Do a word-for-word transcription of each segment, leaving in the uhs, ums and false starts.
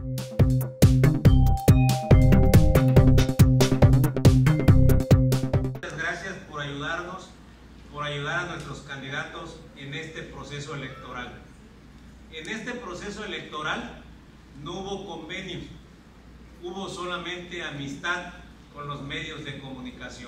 Muchas gracias por ayudarnos, por ayudar a nuestros candidatos en este proceso electoral. En este proceso electoral no hubo convenio, hubo solamente amistad con los medios de comunicación.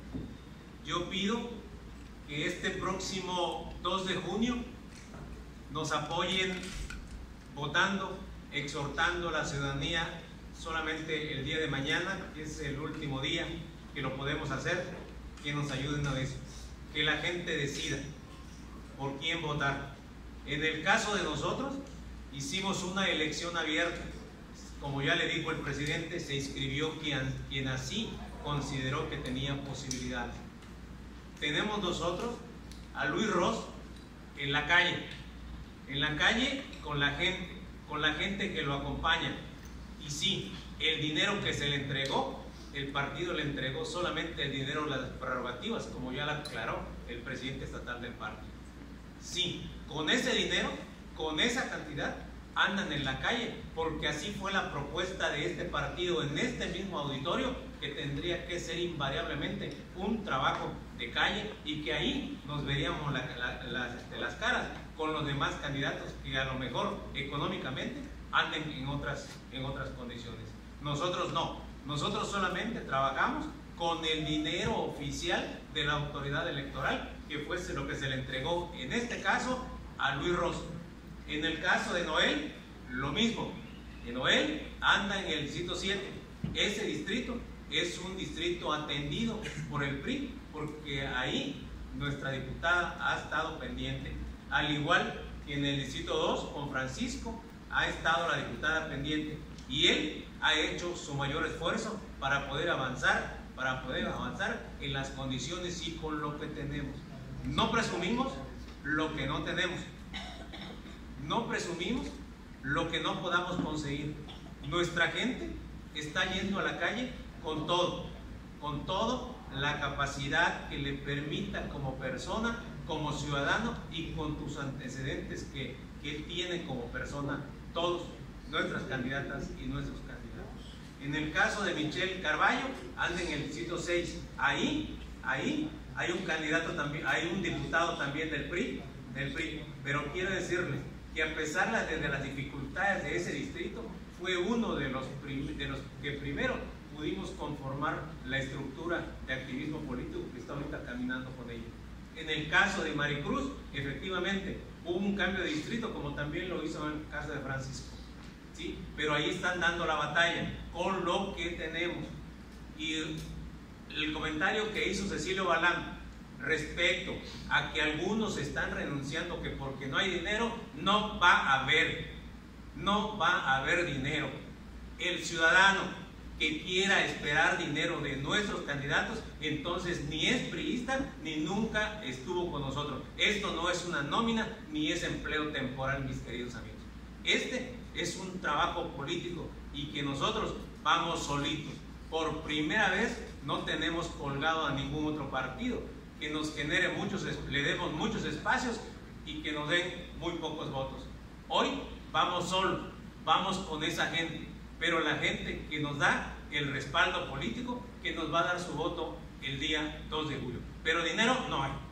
Yo pido que este próximo dos de junio nos apoyen votando, exhortando a la ciudadanía solamente el día de mañana, que es el último día que lo podemos hacer, que nos ayuden a eso, que la gente decida por quién votar. En el caso de nosotros, hicimos una elección abierta. Como ya le dijo el presidente, se inscribió quien, quien así consideró que tenía posibilidades. Tenemos nosotros a Luis Ros en la calle, en la calle con la gente, con la gente que lo acompaña. Y sí, el dinero que se le entregó, el partido le entregó solamente el dinero, las prerrogativas, como ya lo aclaró el presidente estatal del partido. Sí, con ese dinero, con esa cantidad, andan en la calle, porque así fue la propuesta de este partido en este mismo auditorio, que tendría que ser invariablemente un trabajo de calle y que ahí nos veríamos la, la, las, este, las caras con los demás candidatos que a lo mejor económicamente anden en otras, en otras condiciones. Nosotros no, nosotros solamente trabajamos con el dinero oficial de la autoridad electoral, que fuese lo que se le entregó en este caso a Luis Ros. En el caso de Noel, lo mismo. En Noel anda en el distrito siete. Ese distrito es un distrito atendido por el P R I, porque ahí nuestra diputada ha estado pendiente. Al igual que en el distrito dos, con Francisco, ha estado la diputada pendiente. Y él ha hecho su mayor esfuerzo para poder avanzar, para poder avanzar en las condiciones y con lo que tenemos. No presumimos lo que no tenemos. No presumimos lo que no podamos conseguir. Nuestra gente está yendo a la calle con todo, con todo la capacidad que le permita como persona, como ciudadano y con tus antecedentes que, que tiene como persona todos nuestras candidatas y nuestros candidatos. En el caso de Michelle Carballo, anda en el distrito seis. Ahí, ahí hay un candidato también, hay un diputado también del P R I, del P R I. Pero quiero decirles que a pesar de las dificultades de ese distrito, fue uno de los, de los que primero pudimos conformar la estructura de activismo político que está ahorita caminando con ella. En el caso de Maricruz, efectivamente, hubo un cambio de distrito, como también lo hizo en el caso de Francisco, ¿sí? Pero ahí están dando la batalla con lo que tenemos. Y el comentario que hizo Cecilio Balán respecto a que algunos están renunciando que porque no hay dinero, no va a haber, no va a haber dinero. El ciudadano que quiera esperar dinero de nuestros candidatos, entonces ni es priista ni nunca estuvo con nosotros. Esto no es una nómina ni es empleo temporal, mis queridos amigos. Este es un trabajo político y que nosotros vamos solitos. Por primera vez no tenemos colgado a ningún otro partido que nos genere muchos, le demos muchos espacios y que nos den muy pocos votos. Hoy vamos solos, vamos con esa gente, pero la gente que nos da el respaldo político, que nos va a dar su voto el día dos de julio. Pero dinero no hay.